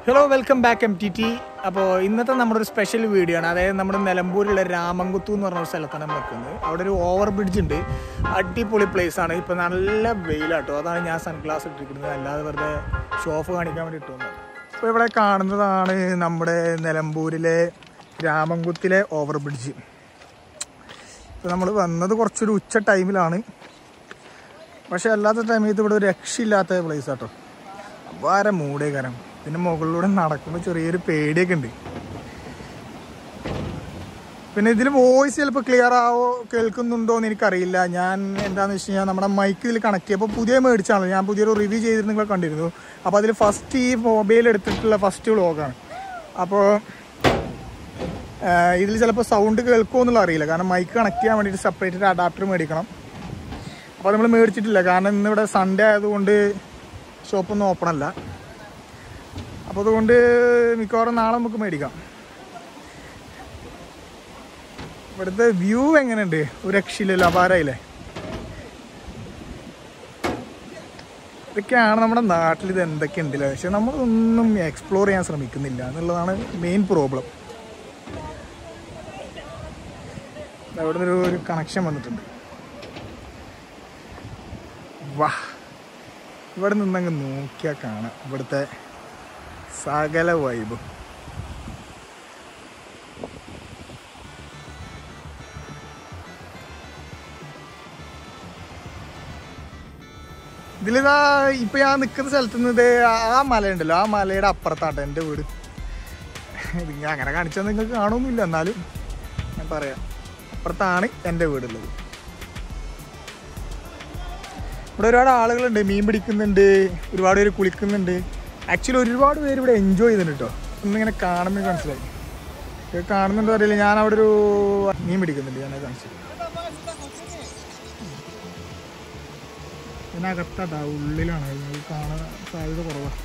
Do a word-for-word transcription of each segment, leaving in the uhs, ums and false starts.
Hello welcome back M T T. അപ്പോൾ ഇന്നത്തെ നമ്മുടെ ഒരു സ്പെഷ്യൽ വീഡിയോ ആണ്. അതായത് നമ്മുടെ നിലമ്പൂരിലുള്ള രാമങ്കുത്തു എന്ന് പറഞ്ഞ ഒരു സ്ഥലത്താണ് നമ്മൾ നിൽക്കുന്നത്. അവിടെ ഒരു ഓവർ ബ്രിഡ്ജ് ഉണ്ട്, അടിപൊളി പ്ലേസ് ആണ്. ഇപ്പോൾ നല്ല വെയിലാട്ടോ, അതാണ് ഞാൻ സൺഗ്ലാസ് ഇട്ടിരിക്കുന്നത്, അല്ലാതെ വെറുതെ ഷോഫ് കാണിക്കാൻ വേണ്ടി ഇട്ടുന്നത്. ഇപ്പോൾ ഇവിടെ കാണുന്നതാണ് നമ്മുടെ നിലമ്പൂരിലെ രാമങ്കുത്തിലെ ഓവർ ബ്രിഡ്ജ്. ഇപ്പോൾ നമ്മൾ വന്നത് കുറച്ചൊരു ഉച്ച ടൈമിലാണ്, പക്ഷേ അല്ലാത്ത ടൈമിൽ ഇത് ഇവിടെ ഒരു രക്ഷയില്ലാത്ത പ്ലേസ് ആട്ടോ. അപാര മൂടേ കാരണം, പിന്നെ മുകളിലൂടെ നടക്കുമ്പോൾ ചെറിയൊരു പേടിയൊക്കെ ഉണ്ട്. പിന്നെ ഇതിൽ വോയിസ് ചിലപ്പോൾ ക്ലിയർ ആവോ കേൾക്കുന്നുണ്ടോ എന്ന് എനിക്കറിയില്ല. ഞാൻ എന്താണെന്ന് വെച്ച് കഴിഞ്ഞാൽ നമ്മുടെ മൈക്ക് ഇതിൽ കണക്ട് ചെയ്യുക. അപ്പോൾ പുതിയ മേടിച്ചാണല്ലോ, ഞാൻ പുതിയൊരു റിവ്യൂ ചെയ്തിട്ട് നിങ്ങൾ കണ്ടിരുന്നു. അപ്പോൾ അതിൽ ഫസ്റ്റ് ഈ മൊബൈൽ എടുത്തിട്ടുള്ള ഫസ്റ്റ് വ്ളോഗാണ്. അപ്പോൾ ഇതിൽ ചിലപ്പോൾ സൗണ്ട് കേൾക്കുമോ എന്നുള്ള അറിയില്ല, കാരണം മൈക്ക് കണക്ട് ചെയ്യാൻ വേണ്ടിയിട്ട് സെപ്പറേറ്റ് അഡാപ്റ്റർ മേടിക്കണം. അപ്പോൾ നമ്മൾ മേടിച്ചിട്ടില്ല, കാരണം ഇന്നിവിടെ സൺഡേ ആയതുകൊണ്ട് ഷോപ്പൊന്നും ഓപ്പൺ അല്ല. അപ്പോൾ അതുകൊണ്ട് മിക്കവാറും നാളെ നമുക്ക് മേടിക്കാം. ഇവിടുത്തെ വ്യൂ എങ്ങനെയുണ്ട്? ഒരു രക്ഷയില്ലല്ലോ, അപാരമില്ലേ? ഇതൊക്കെയാണ് നമ്മുടെ നാട്ടിൽ, ഇത് എന്തൊക്കെ ഉണ്ടല്ലോ. പക്ഷെ നമ്മളൊന്നും എക്സ്പ്ലോർ ചെയ്യാൻ ശ്രമിക്കുന്നില്ല എന്നുള്ളതാണ് മെയിൻ പ്രോബ്ലം. അവിടെ നിന്നൊരു ഒരു കണക്ഷൻ വന്നിട്ടുണ്ട്. വാ, ഇവിടെ നിന്നങ്ങ് നോക്കിയാൽ കാണാം ഇവിടുത്തെ സകല വൈബും. ഇതിലിതാ ഇപ്പം ഞാൻ നിൽക്കുന്ന സ്ഥലത്ത് നിന്ന് ഇത് ആ മലയുണ്ടല്ലോ, ആ മലയുടെ അപ്പുറത്താട്ടോ എൻ്റെ വീട്. ഇത് ഞാൻ അങ്ങനെ കാണിച്ചാൽ നിങ്ങൾക്ക് കാണുമൊന്നുമില്ല, എന്നാലും ഞാൻ പറയാം, അപ്പുറത്താണ് എൻ്റെ വീടുള്ളത്. ഇവിടെ ഒരുപാട് ആളുകളുണ്ട്, മീൻ പിടിക്കുന്നുണ്ട്, ഒരുപാട് പേര് കുളിക്കുന്നുണ്ട്. ആക്ച്വലി ഒരുപാട് പേര് ഇവിടെ എൻജോയ് ചെയ്യുന്നുണ്ട് കേട്ടോ. ഒന്നിങ്ങനെ കാണുമ്പോൾ മനസ്സിലായി. ഇത് കാണുന്നുണ്ടോ അറിയില്ല, ഞാൻ അവിടെ ഒരു മീൻ പിടിക്കുന്നുണ്ട്, ഞാനത് കാണിച്ചു. ഇതിനകത്താട്ടാ, ഉള്ളിലാണ്, കാണാൻ സാധ്യത കുറവാണ്.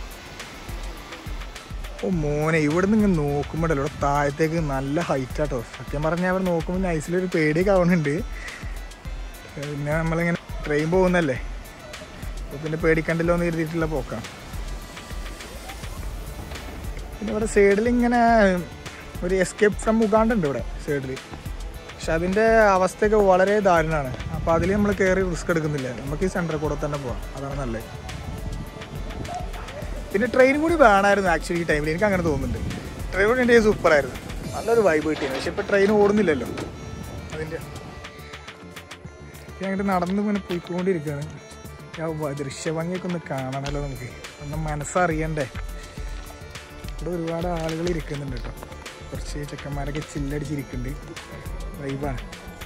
ഓ മോനെ, ഇവിടെ നിന്ന് ഇങ്ങനെ നോക്കുമ്പോഴല്ലോ ഇവിടെ താഴത്തേക്ക് നല്ല ഹൈറ്റാട്ടോ. സത്യം പറഞ്ഞാൽ അവിടെ നോക്കുമ്പോൾ നൈസിലൊരു പേടിയൊക്കെ ആവുന്നുണ്ട്. പിന്നെ നമ്മളിങ്ങനെ ട്രെയിൻ പോകുന്നല്ലേ, അപ്പോൾ പിന്നെ പേടിക്കണ്ടല്ലോ എന്ന് കരുതിയിട്ടുള്ള പോക്കാം. പിന്നെ ഇവിടെ സൈഡിൽ ഇങ്ങനെ ഒരു എസ്കേപ്പ് ഫ്രം ഉഗാണ്ട ഉണ്ട് ഇവിടെ സൈഡിൽ, പക്ഷെ അതിൻ്റെ അവസ്ഥയൊക്കെ വളരെ ദാരുണമാണ്. അപ്പോൾ അതിൽ നമ്മൾ കയറി റിസ്ക് എടുക്കുന്നില്ല, നമുക്ക് ഈ സെൻറ്ററിൽ കൂടെ തന്നെ പോകാം, അതാണ് നല്ലത്. പിന്നെ ട്രെയിൻ കൂടി വേണമായിരുന്നു ആക്ച്വലി ഈ ടൈമിൽ, എനിക്ക് അങ്ങനെ തോന്നുന്നുണ്ട്. ട്രെയിൻ കൂടി ഉണ്ടെങ്കിൽ സൂപ്പറായിരുന്നു, നല്ലൊരു വൈബ് കിട്ടിയത്. പക്ഷെ ഇപ്പോൾ ട്രെയിൻ ഓടുന്നില്ലല്ലോ അതിൻ്റെ. ഞാൻ അങ്ങോട്ട് നടന്ന് ഇങ്ങനെ പോയിക്കൊണ്ടിരിക്കുകയാണ്. ദൃശ്യഭംഗിയൊക്കെ ഒന്ന് കാണണമല്ലോ നമുക്ക്, ഒന്ന് മനസ്സറിയണ്ടേ. ഇവിടെ ഒരുപാട് ആളുകൾ ഇരിക്കുന്നുണ്ട് കേട്ടോ, കുറച്ച് ചെക്കന്മാരൊക്കെ ചില്ലടിച്ചിരിക്കുന്നുണ്ട്, വൈബാണ്.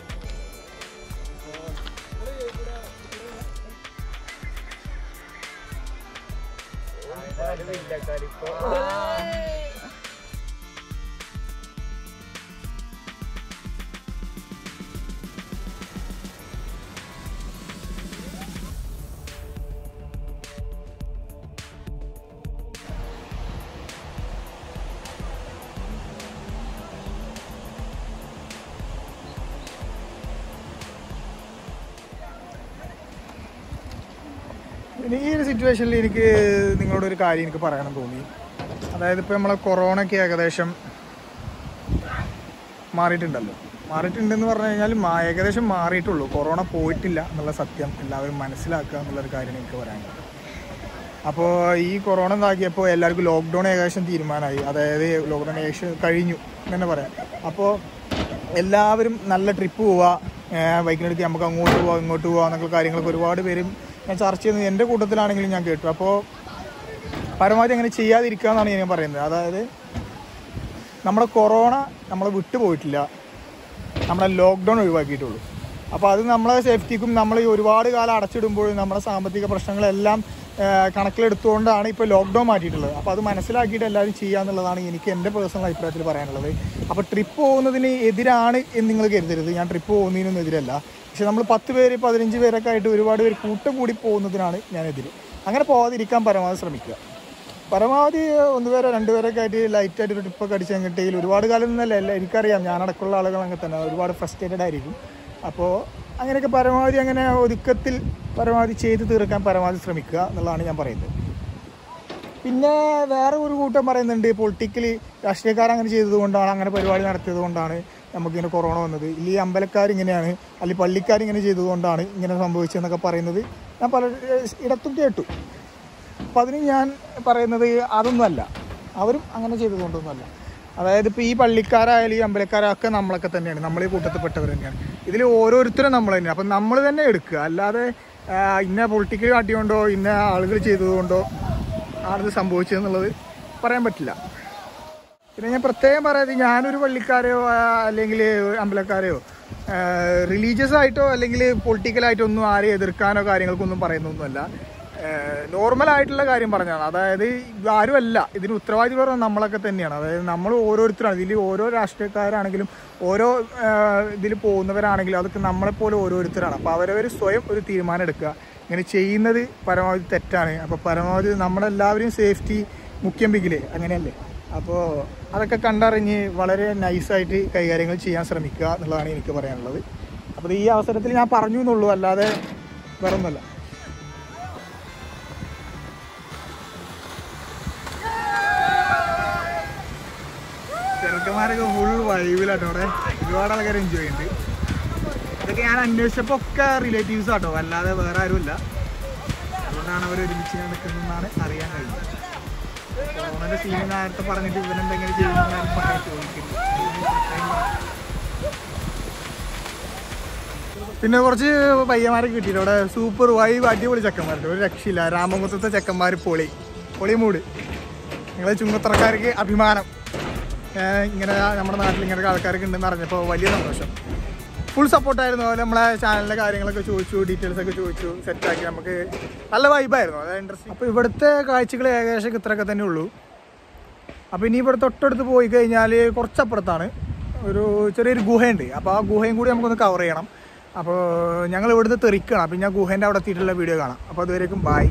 പിന്നെ ഈ ഒരു സിറ്റുവേഷനിൽ എനിക്ക് നിങ്ങളോടൊരു കാര്യം എനിക്ക് പറയാനും തോന്നി. അതായത് ഇപ്പോൾ നമ്മളെ കൊറോണയ്ക്ക് ഏകദേശം മാറിയിട്ടുണ്ടല്ലോ. മാറിയിട്ടുണ്ടെന്ന് പറഞ്ഞു കഴിഞ്ഞാൽ ഏകദേശം മാറിയിട്ടുള്ളൂ, കൊറോണ പോയിട്ടില്ല എന്നുള്ള സത്യം എല്ലാവരും മനസ്സിലാക്കുക എന്നുള്ളൊരു കാര്യമാണ് എനിക്ക് പറയാനുള്ളത്. അപ്പോൾ ഈ കൊറോണ എന്താക്കിയപ്പോൾ എല്ലാവർക്കും ലോക്ക്ഡൗൺ ഏകദേശം തീരുമാനമായി, അതായത് ലോക്ക്ഡൗൺ ഏകദേശം കഴിഞ്ഞു എന്ന് പറയാം. അപ്പോൾ എല്ലാവരും നല്ല ട്രിപ്പ് പോവുക, ബൈക്കിനെടുത്ത് നമുക്ക് അങ്ങോട്ട് പോവാം ഇങ്ങോട്ട് പോവാം എന്നൊക്കെ കാര്യങ്ങളൊക്കെ ഒരുപാട് പേരും ഞാൻ ചർച്ച ചെയ്യുന്നത് എൻ്റെ കൂട്ടത്തിലാണെങ്കിലും ഞാൻ കേട്ടു. അപ്പോൾ പരമാവധി അങ്ങനെ ചെയ്യാതിരിക്കുക എന്നാണ് ഞാൻ പറയുന്നത്. അതായത് നമ്മുടെ കൊറോണ നമ്മളെ വിട്ടു പോയിട്ടില്ല, നമ്മളെ ലോക്ക്ഡൗൺ ഒഴിവാക്കിയിട്ടുള്ളൂ. അപ്പോൾ അത് നമ്മളെ സേഫ്റ്റിക്കും നമ്മൾ ഈ ഒരുപാട് കാലം അടച്ചിടുമ്പോഴും നമ്മുടെ സാമ്പത്തിക പ്രശ്നങ്ങളെല്ലാം കണക്കിലെടുത്തുകൊണ്ടാണ് ഇപ്പോൾ ലോക്ക്ഡൗൺ മാറ്റിയിട്ടുള്ളത്. അപ്പോൾ അത് മനസ്സിലാക്കിയിട്ട് എല്ലാവരും ചെയ്യുക എന്നുള്ളതാണ് എനിക്ക് എൻ്റെ പേഴ്സണൽ അഭിപ്രായത്തിൽ പറയാനുള്ളത്. അപ്പോൾ ട്രിപ്പ് പോകുന്നതിന് എതിരാണ് എന്ന് നിങ്ങൾ കരുതരുത്, ഞാൻ ട്രിപ്പ് പോകുന്നതിനൊന്നും എതിരല്ല. പക്ഷെ നമ്മൾ പത്ത് പേര് പതിനഞ്ച് പേരൊക്കെ ആയിട്ട് ഒരുപാട് പേര് കൂട്ടം കൂടി പോകുന്നതിനാണ് ഞാനെതിര്. അങ്ങനെ പോകാതിരിക്കാൻ പരമാവധി ശ്രമിക്കുക. പരമാവധി ഒന്ന് പേരോ രണ്ട് പേരൊക്കെ ആയിട്ട് ലൈറ്റായിട്ട് ഒരു ട്രിപ്പൊക്കെ അടിച്ച് അങ്ങോട്ടേൽ ഒരുപാട് കാലം നിന്നല്ല, എല്ലാം എനിക്കറിയാം, ഞാനടക്കമുള്ള ആളുകൾ അങ്ങനെ തന്നെ ഒരുപാട് ഫ്രസ്ട്രേറ്റഡ് ആയിരിക്കും. അപ്പോൾ അങ്ങനെയൊക്കെ പരമാവധി അങ്ങനെ ഒതുക്കത്തിൽ പരമാവധി ചെയ്ത് തീർക്കാൻ പരമാവധി ശ്രമിക്കുക എന്നുള്ളതാണ് ഞാൻ പറയുന്നത്. പിന്നെ വേറെ ഒരു കൂട്ടം പറയുന്നുണ്ട് പൊളിറ്റിക്കലി രാഷ്ട്രീയക്കാരങ്ങനെ ചെയ്തതുകൊണ്ടാണ്, അങ്ങനെ പരിപാടി നടത്തിയത് കൊണ്ടാണ് നമുക്കിങ്ങനെ കൊറോണ വന്നത്, ഇല്ല ഈ അമ്പലക്കാരിങ്ങനെയാണ് അല്ലെങ്കിൽ പള്ളിക്കാരിങ്ങനെ ചെയ്തതുകൊണ്ടാണ് ഇങ്ങനെ സംഭവിച്ചതെന്നൊക്കെ പറയുന്നത് ഞാൻ പല ഇടത്തും കേട്ടു. അപ്പം അതിന് ഞാൻ പറയുന്നത് അതൊന്നുമല്ല, അവരും അങ്ങനെ ചെയ്തതുകൊണ്ടൊന്നുമല്ല. അതായത് ഇപ്പോൾ ഈ പള്ളിക്കാരായാലും ഈ അമ്പലക്കാരൊക്കെ നമ്മളൊക്കെ തന്നെയാണ്, നമ്മൾ ഈ കൂട്ടത്തിൽപ്പെട്ടവർ തന്നെയാണ്. ഇതിൽ ഓരോരുത്തരും നമ്മൾ തന്നെയാണ്. അപ്പം നമ്മൾ തന്നെ എടുക്കുക, അല്ലാതെ ഇന്ന പൊളിറ്റിക്കൽ കാട്ടിയോണ്ടോ ഇന്ന ആളുകൾ ചെയ്തതുകൊണ്ടോ ആണിത് സംഭവിച്ചതെന്നുള്ളത് പറയാൻ പറ്റില്ല. പിന്നെ ഞാൻ പ്രത്യേകം പറയാതെ ഞാനൊരു പള്ളിക്കാരെയോ അല്ലെങ്കിൽ അമ്പലക്കാരെയോ റിലീജിയസ് ആയിട്ടോ അല്ലെങ്കിൽ പൊളിറ്റിക്കലായിട്ടോ ഒന്നും ആരെയും എതിർക്കാനോ കാര്യങ്ങൾക്കൊന്നും പറയുന്നൊന്നുമല്ല. നോർമലായിട്ടുള്ള കാര്യം പറഞ്ഞാണ്. അതായത് ആരുമല്ല ഇതിന് ഉത്തരവാദിത്വം നമ്മളൊക്കെ തന്നെയാണ്. അതായത് നമ്മൾ ഓരോരുത്തരാണ്, ഇതിൽ ഓരോ രാഷ്ട്രീയക്കാരാണെങ്കിലും ഓരോ ഇതിൽ പോകുന്നവരാണെങ്കിലും അതൊക്കെ നമ്മളെപ്പോലെ ഓരോരുത്തരാണ്. അപ്പോൾ അവരവർ സ്വയം ഒരു തീരുമാനം എടുക്കുക. ഇങ്ങനെ ചെയ്യുന്നത് പരമാവധി തെറ്റാണ്. അപ്പോൾ പരമാവധി നമ്മളെല്ലാവരെയും സേഫ്റ്റി മുഖ്യം പിക്കില്ലേ, അങ്ങനെയല്ലേ? അപ്പോൾ അതൊക്കെ കണ്ടറിഞ്ഞ് വളരെ നൈസായിട്ട് കൈകാര്യങ്ങൾ ചെയ്യാൻ ശ്രമിക്കുക എന്നുള്ളതാണ് എനിക്ക് പറയാനുള്ളത്. അപ്പോൾ ഈ അവസരത്തിൽ ഞാൻ പറഞ്ഞു എന്നുള്ളൂ, അല്ലാതെ വേറെ ഒന്നുമല്ല. ചെറുക്കന്മാരൊക്കെ ഫുൾ വൈബിലാട്ടോ, അവിടെ ഒരുപാട് ആൾക്കാർ എൻജോയ് ചെയ്യുന്നുണ്ട്. ഇതൊക്കെ ഞാൻ അന്വേഷിച്ചപ്പോൾ ഒക്കെ റിലേറ്റീവ്സ് ആട്ടോ, അല്ലാതെ വേറെ ആരുമില്ല. അതുകൊണ്ടാണ് അവർ ഒരുമിച്ച് നിൽക്കുന്നതെന്നാണ് അറിയാൻ കഴിയുന്നത്. കൊറോണയുടെ സീൻ നേരത്തെ പറഞ്ഞിട്ട് ഇവനെന്തെങ്ങനെ ചെയ്യുന്നതെന്ന് പറയാൻ ചോദിക്കുന്നു. പിന്നെ കുറച്ച് പയ്യന്മാരെ കിട്ടിയിട്ട് അവിടെ സൂപ്പർ വൈബ് അടിപൊളി ചെക്കന്മാരുണ്ട്, ഒരു രക്ഷയില്ല. രാമകുന്നത്തെ ചെക്കന്മാർ പൊളി പൊളി മൂട്. നിങ്ങളെ ചുങ്കത്തറക്കാർക്ക് അഭിമാനം. ഇങ്ങനെ നമ്മുടെ നാട്ടിൽ ഇങ്ങനത്തെ ആൾക്കാരൊക്കെ ഉണ്ടെന്ന് അറിഞ്ഞപ്പോൾ വലിയ സന്തോഷം. ഫുൾ സപ്പോർട്ടായിരുന്നു. അതുപോലെ നമ്മളെ ചാനലിൻ്റെ കാര്യങ്ങളൊക്കെ ചോദിച്ചു, ഡീറ്റെയിൽസ് ഒക്കെ ചോദിച്ചു, സെറ്റാക്കി. നമുക്ക് നല്ല വൈബായിരുന്നു, അതായത് ഇൻട്രസ്റ്റിംഗ്. അപ്പോൾ ഇവിടുത്തെ കാഴ്ചകൾ ഏകദേശം ഇത്രയൊക്കെ തന്നെ ഉള്ളൂ. അപ്പോൾ ഇനി ഇവിടെ തൊട്ടടുത്ത് പോയി കഴിഞ്ഞാൽ കുറച്ചപ്പുറത്താണ് ഒരു ചെറിയൊരു ഗുഹയുണ്ട്. അപ്പോൾ ആ ഗുഹയും കൂടി നമുക്കൊന്ന് കവർ ചെയ്യണം. അപ്പോൾ ഞങ്ങൾ ഇവിടുന്ന് തെറിക്കണം. അപ്പോൾ ഞാൻ ഗുഹേൻ്റെ അവിടെ എത്തിയിട്ടുള്ള വീഡിയോ കാണാം. അപ്പോൾ അതുവരേക്കും ബായ്.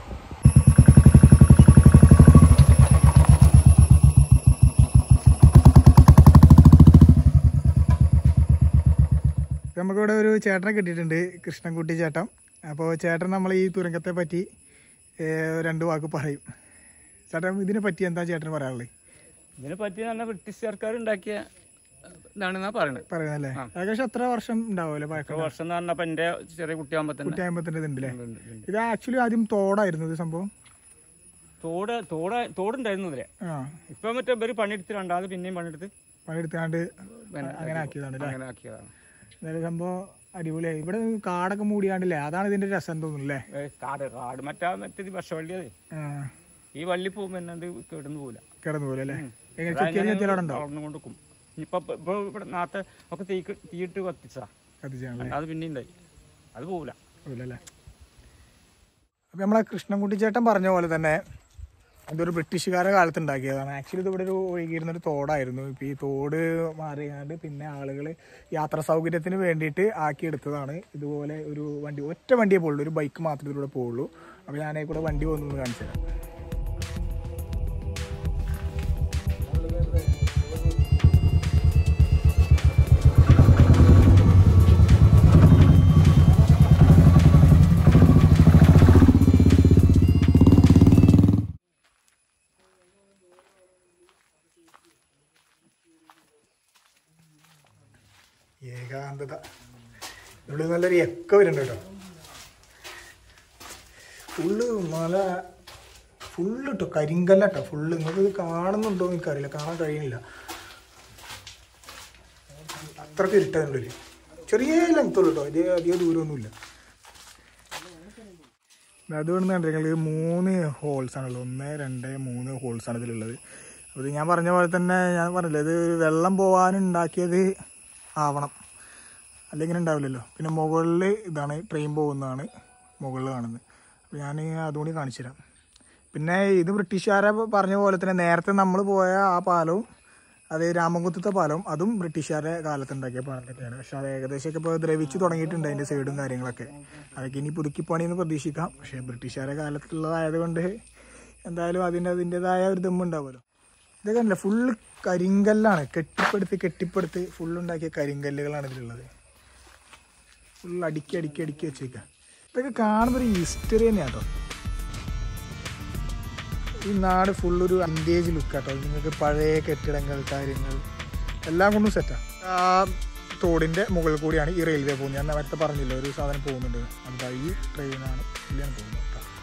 നമുക്കിവിടെ ഒരു ചേട്ടനെ കിട്ടിയിട്ടുണ്ട്, കൃഷ്ണൻകുട്ടി ചേട്ടൻ. അപ്പോൾ ചേട്ടൻ നമ്മൾ ഈ തുരങ്കത്തെ പറ്റി രണ്ട് വാക്ക് പറയും. ചേട്ടൻ ഇതിനെ പറ്റി എന്താ ചേട്ടന് പറയാനുള്ളത്? ഇതിനെ പറ്റി നല്ല ബ്രിട്ടീഷ് സർക്കാർ ഉണ്ടാക്കിയ ഇതാണെന്നാ പറയുന്നത് പറയുന്നല്ലേ. ഏകദേശം എത്ര വർഷം ഉണ്ടാവുമല്ലോ പഴക്കം? വർഷം എന്ന് പറഞ്ഞപ്പോ എന്റെ ചെറിയ കുട്ടിയാകുമ്പോ കുട്ടിയാകുമ്പത്തിന്റെ ഉണ്ടല്ലേ. ഇത് ആക്ച്വലി ആദ്യം തോടായിരുന്നു ഇത് സംഭവം. തോട് തോട് തോടുണ്ടായിരുന്നു ഇതിലെ. ഇപ്പൊ മറ്റേ ഇവര് പണിയെടുത്ത് രണ്ടാമത് പിന്നെയും പണിയെടുത്ത് പണിയെടുത്താണ്ട് അങ്ങനെ ആക്കിയതാണ് അങ്ങനെ ആക്കിയതാണ്. എന്തായാലും സംഭവം അടിപൊളിയായി. ഇവിടെ കാടൊക്കെ മൂടിയാണ്ടല്ലേ, അതാണ് ഇതിന്റെ രസം തോന്നുന്നല്ലേ. കാട് കാട് മറ്റാ മറ്റേ വർഷവള്ളി അതെ, ഈ വള്ളി പോകുമ്പോ എന്നത് കിടന്നു പോകില്ല. കിടന്നു പോലെ അല്ലേ. കൊണ്ടുക്കും ഇപ്പൊ ഇവിടെ നാളത്തെ ഒക്കെ തീ തീയിട്ട് കത്തിച്ചാ കത്തിച്ചാണ്, അത് പിന്നെ ഉണ്ടായി, അത് പോകില്ല പോകില്ലല്ലേ. അപ്പൊ നമ്മളെ കൃഷ്ണൻകുട്ടി ചേട്ടൻ പറഞ്ഞ പോലെ തന്നെ ഇതൊരു ബ്രിട്ടീഷുകാരുടെ കാലത്ത് ഉണ്ടാക്കിയതാണ്. ആക്ച്വലി ഇത് ഇവിടെ ഒരു ഒഴുകിയിരുന്നൊരു തോടായിരുന്നു. ഇപ്പോൾ ഈ തോട് മാറിയാണ്ട് പിന്നെ ആളുകൾ യാത്രാ സൗകര്യത്തിന് വേണ്ടിയിട്ട് ആക്കിയെടുത്തതാണ്. ഇതുപോലെ ഒരു വണ്ടി, ഒറ്റ വണ്ടിയെ പോകുള്ളൂ, ഒരു ബൈക്ക് മാത്രമേ ഇതിലൂടെ പോകുള്ളൂ. അപ്പോൾ ഞാനേ കൂടെ വണ്ടി പോകുന്നു കാണിച്ചു തരാം. ഏകാന്തത. ഇവിടെ നല്ലൊരു എക്ക വരുന്നുണ്ട് കേട്ടോ. ഫുള്ള് മല ഫുള്ള് കേട്ടോ, കരിങ്കല്ല കേട്ടോ ഫുള്ള്. നിങ്ങൾക്ക് ഇത് കാണുന്നുണ്ടോ എന്ന് എനിക്കറിയില്ല, കാണാൻ കഴിയുന്നില്ല. അത്രയ്ക്ക് ഇരുട്ടുള്ളിൽ ചെറിയ ലെങ്ത്തുള്ളൂ കേട്ടോ, ഇത് അധികം ദൂരമൊന്നുമില്ല. അതുകൊണ്ട് കണ്ടിരിക്കുന്നത് മൂന്ന് ഹോൾസാണുള്ളത്, ഒന്ന് രണ്ട് മൂന്ന് ഹോൾസാണ് ഇതിലുള്ളത്. അപ്പോൾ ഞാൻ പറഞ്ഞ പോലെ തന്നെ ഞാൻ പറഞ്ഞില്ല, ഇത് വെള്ളം പോകാനുണ്ടാക്കിയത് ആവണം, അല്ലെങ്കിൽ ഉണ്ടാവില്ലല്ലോ. പിന്നെ മുകളിൽ ഇതാണ് ട്രെയിൻ പോകുന്നതാണ് മുകളിൽ കാണുന്നത്. അപ്പോൾ ഞാൻ അതുകൂടി കാണിച്ചു തരാം. പിന്നെ ഇത് ബ്രിട്ടീഷുകാരെ പറഞ്ഞ പോലെ തന്നെ നേരത്തെ നമ്മൾ പോയ ആ പാലവും, അത് രാമൻകുത്തത്തെ പാലവും, അതും ബ്രിട്ടീഷുകാരുടെ കാലത്ത് ഉണ്ടാക്കിയ പാലം തന്നെയാണ്. പക്ഷെ അത് ഏകദേശമൊക്കെ ഇപ്പോൾ ദ്രവിച്ച് തുടങ്ങിയിട്ടുണ്ട് അതിൻ്റെ സൈഡും കാര്യങ്ങളൊക്കെ. അതൊക്കെ ഇനി പുതുക്കിപ്പണിയെന്ന് പ്രതീക്ഷിക്കാം. പക്ഷേ ബ്രിട്ടീഷുകാരുടെ കാലത്തുള്ളതായതുകൊണ്ട് എന്തായാലും അതിൻ്റെ അതിൻ്റെതായ ഒരു ദമ്മുണ്ടാവുമല്ലോ. ഇതൊക്കെ അല്ല, ഫുള്ള് കരിങ്കല്ലാണ്, കെട്ടിപ്പടുത്ത് കെട്ടിപ്പടുത്ത് ഫുള്ളുണ്ടാക്കിയ കരിങ്കല്ലുകളാണ് ഇതിലുള്ളത്. ഫുള്ള് അടുക്കി അടുക്കി അടുക്കി വെച്ചേക്കാം. ഇതൊക്കെ കാണുമ്പോൾ ഒരു ഹിസ്റ്ററി തന്നെയാണ് കേട്ടോ. ഈ നാട് ഫുള്ളൊരു വിൻറ്റേജ് ലുക്കാട്ടോ. നിങ്ങൾക്ക് പഴയ കെട്ടിടങ്ങൾ കാര്യങ്ങൾ എല്ലാം കൊണ്ടും സെറ്റാണ്. ആ തോടിൻ്റെ മുകളിൽ കൂടിയാണ് ഈ റെയിൽവേ പോകുന്നത്. ഞാൻ നേരത്തെ പറഞ്ഞില്ല ഒരു സാധനം പോകുന്നുണ്ട്. എന്താ ഈ ട്രെയിനാണ് ഇതിലാണ് പോകുന്നത് കേട്ടോ.